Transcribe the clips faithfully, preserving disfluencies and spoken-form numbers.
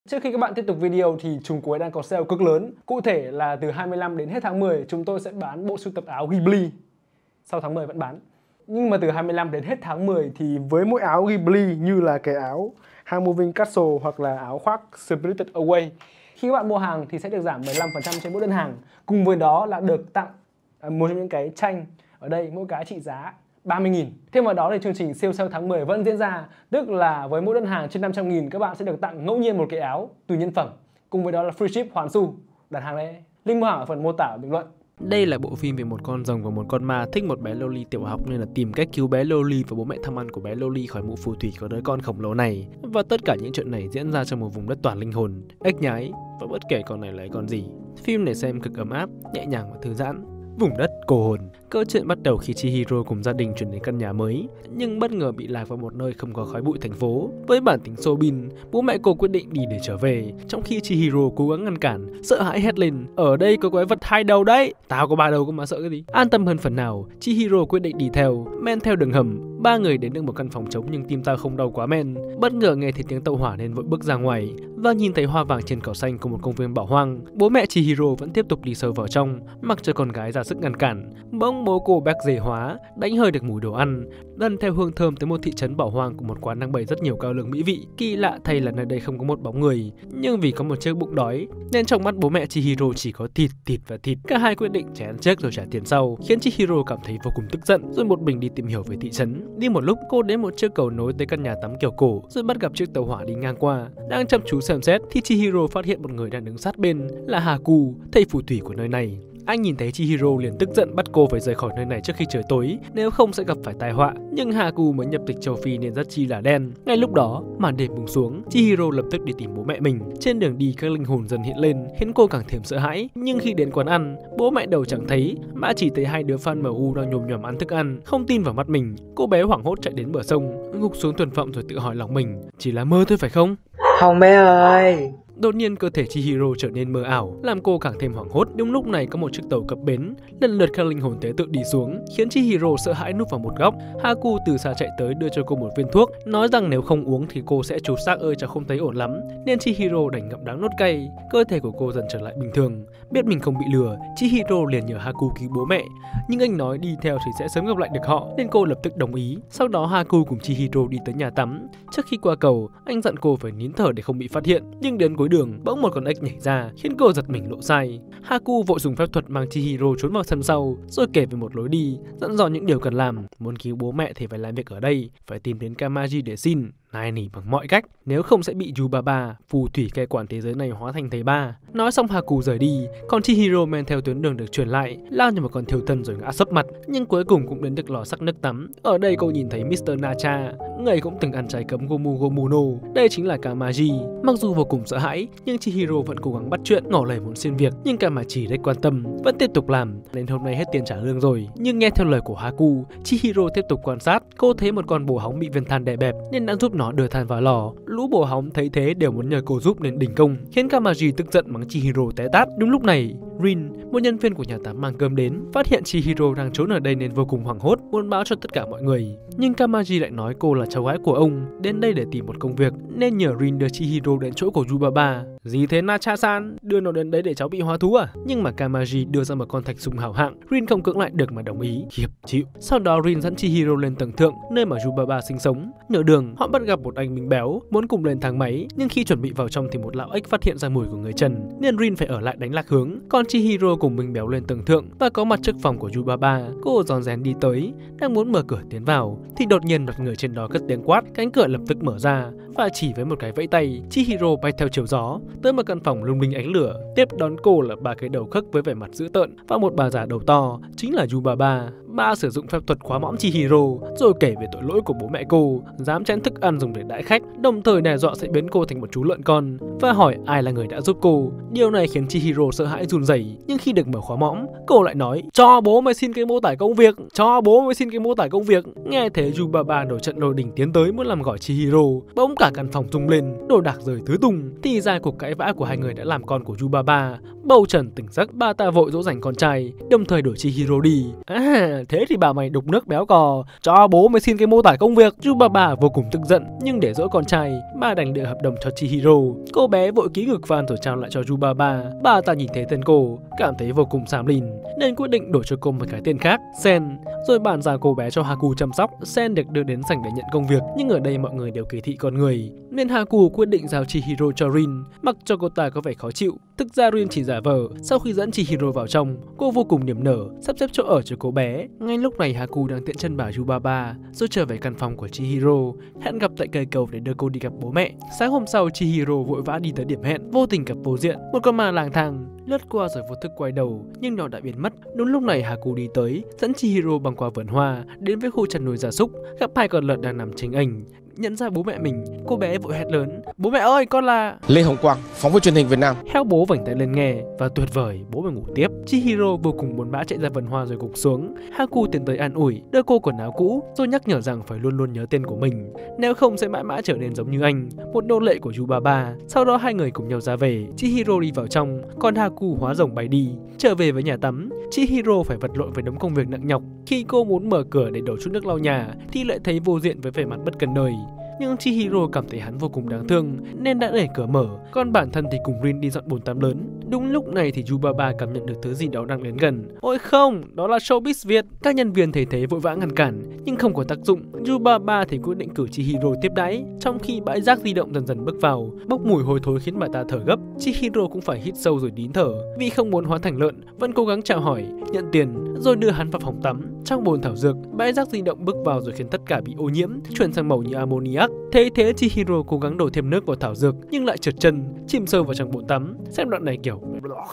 Trước khi các bạn tiếp tục video thì trùng cuối đang có sale cực lớn. Cụ thể là từ hai mươi lăm đến hết tháng mười chúng tôi sẽ bán bộ sưu tập áo Ghibli. Sau tháng mười vẫn bán. Nhưng mà từ hai mươi lăm đến hết tháng mười thì với mỗi áo Ghibli như là cái áo Moving Castle hoặc là áo khoác Spirited Away, khi các bạn mua hàng thì sẽ được giảm mười lăm phần trăm trên mỗi đơn hàng. Cùng với đó là được tặng một trong những cái tranh ở đây, mỗi cái trị giá ba mươi nghìn. Thêm vào đó thì chương trình siêu sale tháng mười vẫn diễn ra, tức là với mỗi đơn hàng trên năm trăm nghìn các bạn sẽ được tặng ngẫu nhiên một cái áo tùy nhân phẩm. Cùng với đó là free ship hoàn xu. Đặt hàng đây. Link mua hàng ở phần mô tả bình luận. Đây là bộ phim về một con rồng và một con ma thích một bé Loli tiểu học nên là tìm cách cứu bé Loli và bố mẹ tham ăn của bé Loli khỏi mụ phù thủy của đứa con khổng lồ này. Và tất cả những chuyện này diễn ra trong một vùng đất toàn linh hồn, ếch nhái và bất kể con này là con gì. Phim này xem cực ấm áp, nhẹ nhàng và thư giãn. Vùng đất cô hồn. Câu chuyện bắt đầu khi Chihiro cùng gia đình chuyển đến căn nhà mới, nhưng bất ngờ bị lạc vào một nơi không có khói bụi thành phố. Với bản tính Sobin, bố mẹ cô quyết định đi để trở về, trong khi Chihiro cố gắng ngăn cản, sợ hãi hét lên: "Ở đây có quái vật hai đầu đấy, tao có ba đầu cơ mà sợ cái gì?" An tâm hơn phần nào, Chihiro quyết định đi theo, men theo đường hầm. Ba người đến được một căn phòng trống nhưng tim tao không đau quá men. Bất ngờ nghe thấy tiếng tàu hỏa nên vội bước ra ngoài và nhìn thấy hoa vàng trên cỏ xanh của một công viên bỏ hoang. Bố mẹ Chihiro vẫn tiếp tục đi sâu vào trong, mặc cho con gái ra sức ngăn cản. Bỗng bố cô bác dề hóa, đánh hơi được mùi đồ ăn, lần theo hương thơm tới một thị trấn bỏ hoang của một quán đang bày rất nhiều cao lương mỹ vị. Kỳ lạ thay là nơi đây không có một bóng người, nhưng vì có một chiếc bụng đói nên trong mắt bố mẹ Chihiro chỉ có thịt, thịt và thịt. Cả hai quyết định chén trước rồi trả tiền sau, khiến Chihiro cảm thấy vô cùng tức giận, rồi một mình đi tìm hiểu về thị trấn. Đi một lúc, cô đến một chiếc cầu nối tới căn nhà tắm kiểu cổ, rồi bắt gặp chiếc tàu hỏa đi ngang qua. Đang chăm chú xem xét thì Chihiro phát hiện một người đang đứng sát bên, là Haku, thầy phù thủy của nơi này. Anh nhìn thấy Chihiro liền tức giận bắt cô phải rời khỏi nơi này trước khi trời tối, nếu không sẽ gặp phải tai họa. Nhưng Haku mới nhập tịch châu Phi nên rất chi là đen. Ngay lúc đó, màn đêm buông xuống, Chihiro lập tức đi tìm bố mẹ mình. Trên đường đi, các linh hồn dần hiện lên, khiến cô càng thêm sợ hãi. Nhưng khi đến quán ăn, bố mẹ đâu chẳng thấy, mà chỉ thấy hai đứa fan em u đang nhồm nhòm ăn thức ăn. Không tin vào mắt mình, cô bé hoảng hốt chạy đến bờ sông, gục xuống thuần phộng rồi tự hỏi lòng mình, chỉ là mơ thôi phải không? Không bé ơi. Đột nhiên cơ thể Chihiro trở nên mờ ảo, làm cô càng thêm hoảng hốt. Đúng lúc này có một chiếc tàu cập bến, lần lượt các linh hồn tế tự đi xuống, khiến Chihiro sợ hãi núp vào một góc. Haku từ xa chạy tới đưa cho cô một viên thuốc, nói rằng nếu không uống thì cô sẽ trút xác ơi, cháu không thấy ổn lắm. Nên Chihiro đành ngậm đắng nuốt cay. Cơ thể của cô dần trở lại bình thường. Biết mình không bị lừa, Chihiro liền nhờ Haku cứu bố mẹ, nhưng anh nói đi theo thì sẽ sớm gặp lại được họ, nên cô lập tức đồng ý. Sau đó Haku cùng Chihiro đi tới nhà tắm. Trước khi qua cầu, anh dặn cô phải nín thở để không bị phát hiện. Nhưng đến cuối đường, bỗng một con ếch nhảy ra, khiến cô giật mình lộ sai. Haku vội dùng phép thuật mang Chihiro trốn vào sân sau, rồi kể về một lối đi, dặn dò những điều cần làm. Muốn cứu bố mẹ thì phải làm việc ở đây, phải tìm đến Kamaji để xin, nài nỉ bằng mọi cách, nếu không sẽ bị Yubaba, phù thủy cai quản thế giới này, hóa thành thầy ba. Nói xong Haku rời đi, còn Chihiro men theo tuyến đường được truyền lại, lao như một con thiêu thân rồi ngã sấp mặt, nhưng cuối cùng cũng đến được lò sắc nước tắm. Ở đây cô nhìn thấy mít tơ Nacha, người cũng từng ăn trái cấm Gomu Gomu no, đây chính là Kamaji. Mặc dù vô cùng sợ hãi, nhưng Chihiro vẫn cố gắng bắt chuyện, ngỏ lời muốn xin việc, nhưng Kamaji rất quan tâm, vẫn tiếp tục làm. Đến hôm nay hết tiền trả lương rồi, nhưng nghe theo lời của Haku, Chihiro tiếp tục quan sát. Cô thấy một con bồ hóng bị viên than đè bẹp nên đã giúp nó đưa than vào lò. Lũ bồ hóng thấy thế đều muốn nhờ cô giúp nên đình công, khiến Kamaji tức giận mắng Chihiro té tát. Đúng lúc này, Rin, một nhân viên của nhà tắm mang cơm đến, phát hiện Chihiro đang trốn ở đây nên vô cùng hoảng hốt, muốn báo cho tất cả mọi người. Nhưng Kamaji lại nói cô là cháu gái của ông, đến đây để tìm một công việc, nên nhờ Rin đưa Chihiro đến chỗ của Yubaba. Gì thế Nacha-san, đưa nó đến đấy để cháu bị hóa thú à? Nhưng mà Kamaji đưa ra một con thạch sùng hảo hạng, Rin không cưỡng lại được mà đồng ý, hiệp chịu. Sau đó Rin dẫn Chihiro lên tầng thượng, nơi mà Yubaba sinh sống. Nửa đường, họ bắt gặp một anh mình béo, muốn cùng lên thang máy, nhưng khi chuẩn bị vào trong thì một lão ếch phát hiện ra mùi của người Trần, nên Rin phải ở lại đánh lạc hướng. Còn Chihiro cùng mình béo lên tầng thượng và có mặt trước phòng của Yubaba. Cô rón rén đi tới, đang muốn mở cửa tiến vào, thì đột nhiên một người trên đó cất tiếng quát, cánh cửa lập tức mở ra và chỉ với một cái vẫy tay, Chihiro bay theo chiều gió tới một căn phòng lung linh ánh lửa. Tiếp đón cô là ba cái đầu khấc với vẻ mặt dữ tợn và một bà già đầu to, chính là Yubaba. Ba sử dụng phép thuật khóa mõm Chihiro, rồi kể về tội lỗi của bố mẹ cô, dám chén thức ăn dùng để đãi khách, đồng thời đe dọa sẽ biến cô thành một chú lợn con và hỏi ai là người đã giúp cô. Điều này khiến Chihiro sợ hãi run rẩy, nhưng khi được mở khóa mõm, cô lại nói: cho bố mày xin cái mô tả công việc, cho bố mày xin cái mô tả công việc. Nghe thế Yubaba nổi trận lôi đình tiến tới muốn làm gỏi Chihiro. Bỗng cả căn phòng rung lên, đồ đạc rơi tứ tung. Thì ra cuộc cãi vã của hai người đã làm con của Yubaba bầu trần tỉnh giấc. Bà ta vội dỗ dành con trai, đồng thời đuổi Chihiro đi. À, thế thì bảo mày đục nước béo cò, cho bố mày xin cái mô tả công việc. Yubaba vô cùng tức giận, nhưng để dỗ con trai, bà đành đưa hợp đồng cho Chihiro. Cô bé vội ký ngực van rồi trao lại cho Yubaba. Bà ta nhìn thấy tên cô, cảm thấy vô cùng xàm lìn, nên quyết định đổi cho cô một cái tên khác, Sen, rồi bàn giao cô bé cho Haku chăm sóc. Sen được đưa đến sảnh để nhận công việc, nhưng ở đây mọi người đều kỳ thị con người, nên Haku quyết định giao Chihiro cho Rin, mặc cho cô ta có vẻ khó chịu. Thực ra Rin chỉ giả vờ. Sau khi dẫn Chihiro vào trong, cô vô cùng niềm nở, sắp xếp chỗ ở cho cô bé. Ngay lúc này Haku đang tiện chân bảo Yubaba, rồi trở về căn phòng của Chihiro, hẹn gặp tại cây cầu để đưa cô đi gặp bố mẹ. Sáng hôm sau, Chihiro vội vã đi tới điểm hẹn, vô tình gặp Vô Diện, một con ma lang thang, lướt qua rồi vô thức quay đầu, nhưng nó đã biến mất. Đúng lúc này Haku đi tới, dẫn Chihiro băng qua vườn hoa, đến với khu chăn nuôi gia súc, gặp hai con lợn đang nằm chênh ênh. Nhận ra bố mẹ mình, cô bé vội hét lớn: "Bố mẹ ơi, con là Lê Hồng Quang, phóng viên truyền hình Việt Nam." Heo bố vảnh tay lên nghe và tuyệt vời, bố mẹ ngủ tiếp. Chihiro vô cùng buồn bã chạy ra vườn hoa rồi gục xuống. Haku tiến tới an ủi, đưa cô quần áo cũ, rồi nhắc nhở rằng phải luôn luôn nhớ tên của mình, nếu không sẽ mãi mãi trở nên giống như anh, một nô lệ của Yubaba. Sau đó hai người cùng nhau ra về. Chihiro đi vào trong, còn Haku hóa rồng bay đi. Trở về với nhà tắm, Chihiro phải vật lộn với đống công việc nặng nhọc. Khi cô muốn mở cửa để đổ chút nước lau nhà, thì lại thấy Vô Diện với vẻ mặt bất cần đời. Nhưng Chihiro cảm thấy hắn vô cùng đáng thương nên đã để cửa mở, còn bản thân thì cùng Rin đi dọn bồn tắm lớn. Đúng lúc này thì Yubaba cảm nhận được thứ gì đó đang đến gần. Ôi không, đó là Showbiz Việt. Các nhân viên thấy thế vội vã ngăn cản, nhưng không có tác dụng. Yubaba thì quyết định cử Chihiro tiếp đãi. Trong khi bãi rác di động dần dần bước vào, bốc mùi hôi thối khiến bà ta thở gấp. Chihiro cũng phải hít sâu rồi nín thở, vì không muốn hóa thành lợn, vẫn cố gắng chào hỏi, nhận tiền, rồi đưa hắn vào phòng tắm. Trong bồn thảo dược, bãi rác di động bước vào rồi khiến tất cả bị ô nhiễm, chuyển sang màu như ammoniac. Thế thế Chihiro cố gắng đổ thêm nước vào thảo dược nhưng lại trượt chân, chìm sâu vào trong bồn tắm. Xem đoạn này kiểu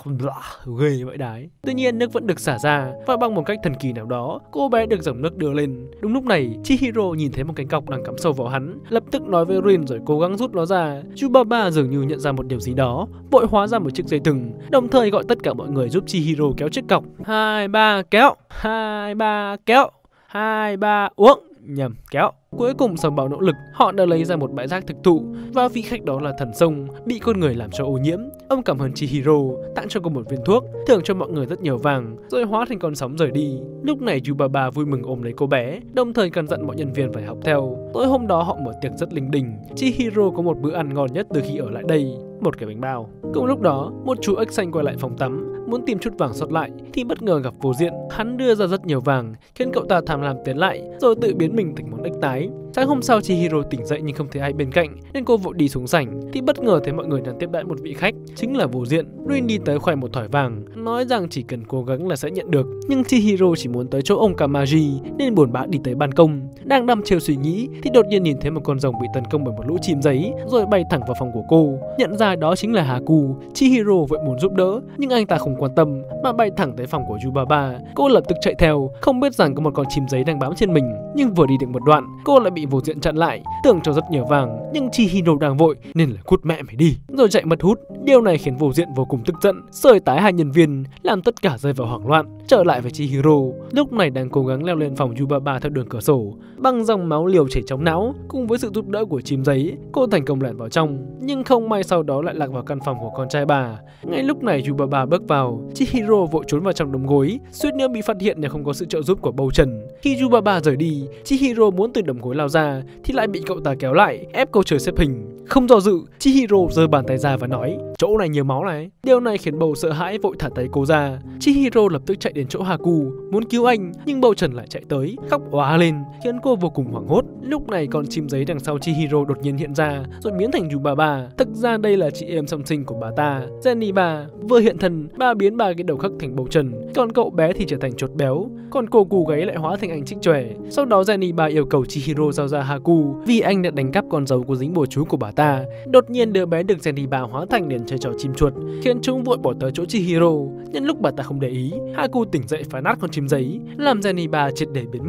ghê vậy đấy. Tuy nhiên nước vẫn được xả ra và bằng một cách thần kỳ nào đó, cô bé được dòng nước đưa lên. Đúng lúc này, Chihiro nhìn thấy một cánh cọc đang cắm sâu vào hắn, lập tức nói với Rin rồi cố gắng rút nó ra. Yubaba dường như nhận ra một điều gì đó, vội hóa ra một chiếc dây thừng, đồng thời gọi tất cả mọi người giúp Chihiro kéo chiếc cọc. Hai ba kéo, hai ba kéo, hai ba uống. Nhầm, kéo. Cuối cùng sau bao nỗ lực, họ đã lấy ra một bãi rác thực thụ và vị khách đó là thần sông bị con người làm cho ô nhiễm. Ông cảm ơn Chihiro, tặng cho cô một viên thuốc, thưởng cho mọi người rất nhiều vàng, rồi hóa thành con sóng rời đi. Lúc này Yubaba vui mừng ôm lấy cô bé, đồng thời căn dặn mọi nhân viên phải học theo. Tối hôm đó họ mở tiệc rất linh đình. Chihiro có một bữa ăn ngon nhất từ khi ở lại đây, một cái bánh bao. Cùng lúc đó, một chú ếch xanh quay lại phòng tắm, muốn tìm chút vàng sót lại thì bất ngờ gặp Vô Diện. Hắn đưa ra rất nhiều vàng, khiến cậu ta tham lam tiến lại, rồi tự biến mình thành một ếch tái. Sáng hôm sau Chihiro tỉnh dậy nhưng không thấy ai bên cạnh, nên cô vội đi xuống sảnh thì bất ngờ thấy mọi người đang tiếp đãi một vị khách, chính là Vô Diện. Rin đi tới khoe một thỏi vàng, nói rằng chỉ cần cố gắng là sẽ nhận được. Nhưng Chihiro chỉ muốn tới chỗ ông Kamaji nên buồn bã đi tới ban công. Đang đăm chiêu suy nghĩ thì đột nhiên nhìn thấy một con rồng bị tấn công bởi một lũ chim giấy, rồi bay thẳng vào phòng của cô. Nhận ra đó chính là Haku, Chihiro vội muốn giúp đỡ, nhưng anh ta không quan tâm mà bay thẳng tới phòng của Yubaba. Cô lập tức chạy theo, không biết rằng có một con chim giấy đang bám trên mình, nhưng vừa đi được một đoạn, cô lại bị Vô Diện chặn lại, tưởng cho rất nhiều vàng, nhưng Chihiro đang vội nên là cút mẹ mày đi, rồi chạy mất hút. Điều này khiến Vô Diện vô cùng tức giận, sơi tái hai nhân viên, làm tất cả rơi vào hoảng loạn. Trở lại với Chihiro, lúc này đang cố gắng leo lên phòng Yubaba theo đường cửa sổ, bằng dòng máu liều chảy trong não. Cùng với sự giúp đỡ của chim giấy, cô thành công lẻn vào trong, nhưng không may sau đó lại lạc vào căn phòng của con trai bà. Ngay lúc này Yubaba bước vào, Chihiro vội trốn vào trong đống gối, suýt nữa bị phát hiện nếu không có sự trợ giúp của Bầu Trần. Khi Yubaba rời đi, Chihiro muốn từ đống gối lao ra thì lại bị cậu ta kéo lại, ép cô trời xếp hình. Không do dự, Chihiro giơ bàn tay ra và nói: "Chỗ này nhiều máu này." Điều này khiến Bầu sợ hãi vội thả tay cô ra. Chihiro lập tức chạy đến chỗ Haku muốn cứu anh, nhưng Bầu Trần lại chạy tới, khóc òa lên, khiến cô vô cùng hoảng hốt. Lúc này con chim giấy đằng sau Chihiro đột nhiên hiện ra, rồi biến thành Yubaba. Thực ra đây là chị em song sinh của bà ta, Jenny bà. Vừa hiện thân, bà biến ba cái đầu khắc thành Bầu Trần, còn cậu bé thì trở thành chột béo, còn cô cù gáy lại hóa thành anh Trích Chòe. Sau đó Jenny bà yêu cầu Chihiro giao ra Haku vì anh đã đánh cắp con dấu có dính bùa chú của bà ta. Đột nhiên đứa bé được Jenny bà hóa thành để chơi trò chim chuột, khiến chúng vội bỏ tới chỗ Chihiro. Nhân lúc bà ta không để ý, Haku tỉnh dậy phá nát con chim giấy, làm Jenny bà triệt để biến mất.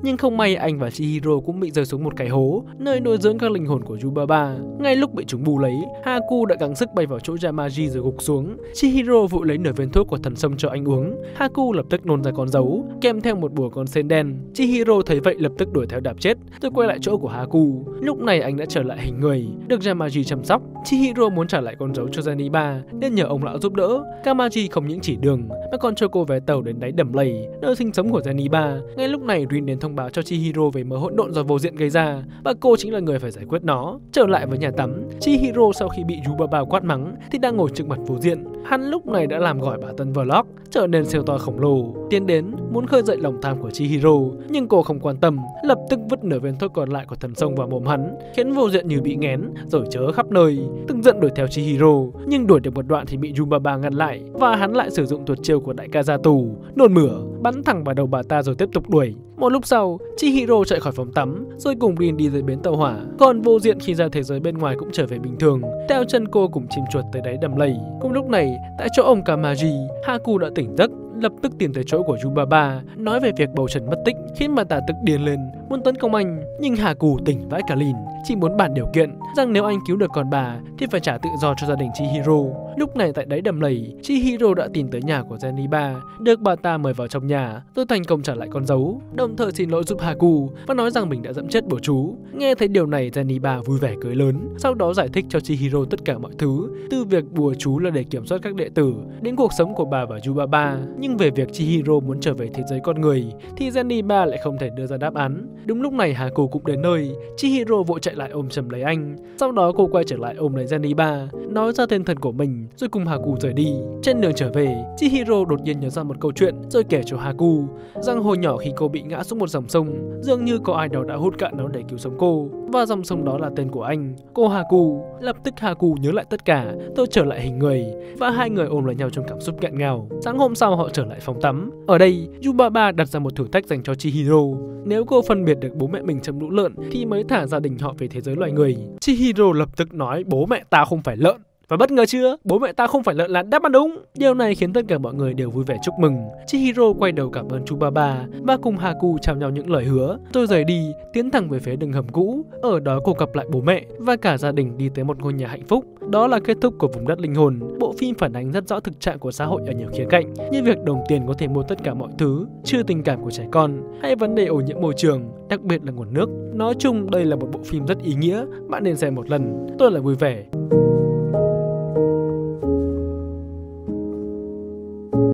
Nhưng không may anh và Chihiro cũng bị rơi xuống một cái hố, nơi nuôi dưỡng các linh hồn của Yubaba. Ngay lúc bị chúng bù lấy, Haku đã gắng sức bay vào chỗ Yamaji rồi gục xuống. Chihiro vội lấy nửa viên thuốc của thần sông cho anh uống. Haku lập tức nôn ra con dấu, kèm theo một bùa con sen đen. Chihiro thấy vậy lập tức đuổi theo đạp chết, rồi quay lại chỗ của Haku. Lúc này anh đã trở lại hình người, được Yamaji chăm sóc. Chihiro muốn trả lại con dấu cho Zeniba nên nhờ ông lão giúp đỡ. Kamaji không những chỉ đường mà còn cho cô vé tàu đến đáy đầm lầy, nơi sinh sống của Zeniba. Ngay lúc này Rin đến thông báo cho Chihiro về mớ hỗn độn do vô diện gây ra, và cô chính là người phải giải quyết nó. Trở lại với nhà tắm, Chihiro sau khi bị Yubaba quát mắng thì đang ngồi trước mặt vô diện. Hắn lúc này đã làm gọi bà tân Vlog, trở nên siêu to khổng lồ, tiến đến muốn khơi dậy lòng tham của Chihiro, nhưng cô không quan tâm, lập tức vứt nửa viên thuốc còn lại của thần sông vào mồm hắn, khiến vô diện như bị nghén rồi chớ khắp nơi. Tức giận đuổi theo Chihiro, nhưng đuổi được một đoạn thì bị Yubaba ngăn lại, và hắn lại sử dụng tuyệt chiêu của đại ca gia tù, nôn mửa, bắn thẳng vào đầu bà ta rồi tiếp tục đuổi. Một lúc sau, Chihiro chạy khỏi phòng tắm, rồi cùng Rin đi tới bến tàu hỏa. Còn vô diện khi ra thế giới bên ngoài cũng trở về bình thường, theo chân cô cùng chim chuột tới đáy đầm lầy. Cùng lúc này, tại chỗ ông Kamaji, Haku đã tỉnh giấc, lập tức tìm tới chỗ của Yubaba, nói về việc bầu trần mất tích, khiến bà ta tức điên lên, muốn tấn công anh. Nhưng Haku tỉnh vãi cả lìn, chỉ muốn bàn điều kiện rằng nếu anh cứu được con bà thì phải trả tự do cho gia đình Chihiro. Lúc này tại đáy đầm lầy, Chihiro đã tìm tới nhà của Zeniba, được bà ta mời vào trong nhà, rồi thành công trả lại con dấu, đồng thời xin lỗi giúp Haku và nói rằng mình đã dẫm chết bố chú. Nghe thấy điều này, Zeniba vui vẻ cười lớn, sau đó giải thích cho Chihiro tất cả mọi thứ, từ việc bùa chú là để kiểm soát các đệ tử đến cuộc sống của bà và Yubaba. Nhưng về việc Chihiro muốn trở về thế giới con người thì Zeniba lại không thể đưa ra đáp án. Đúng lúc này Haku cũng đến nơi, Chihiro vội chạy lại ôm chầm lấy anh. Sau đó cô quay trở lại ôm lấy Zeniba, nói ra tên thật của mình, rồi cùng Haku rời đi. Trên đường trở về, Chihiro đột nhiên nhớ ra một câu chuyện, rồi kể cho Haku rằng hồi nhỏ khi cô bị ngã xuống một dòng sông, dường như có ai đó đã hút cạn nó để cứu sống cô, và dòng sông đó là tên của anh, cô Haku. Lập tức Haku nhớ lại tất cả, tôi trở lại hình người, và hai người ôm lấy nhau trong cảm xúc nghẹn ngào. Sáng hôm sau họ trở lại phòng tắm. Ở đây, Yubaba đặt ra một thử thách dành cho Chihiro. Nếu cô phân biệt được bố mẹ mình trong lũ lợn thì mới thả gia đình họ về thế giới loài người. Chihiro lập tức nói bố mẹ ta không phải lợn. Và bất ngờ chưa? Bố mẹ ta không phải lợn là đáp án đúng. Điều này khiến tất cả mọi người đều vui vẻ chúc mừng. Chihiro quay đầu cảm ơn Yubaba và cùng Haku trao nhau những lời hứa, rồi rời đi, tiến thẳng về phía đường hầm cũ. Ở đó cô gặp lại bố mẹ và cả gia đình đi tới một ngôi nhà hạnh phúc. Đó là kết thúc của Vùng Đất Linh Hồn. Bộ phim phản ánh rất rõ thực trạng của xã hội ở nhiều khía cạnh, như việc đồng tiền có thể mua tất cả mọi thứ, trừ tình cảm của trẻ con, hay vấn đề ô nhiễm môi trường, đặc biệt là nguồn nước. Nói chung đây là một bộ phim rất ý nghĩa, bạn nên xem một lần. Tôi là vui vẻ.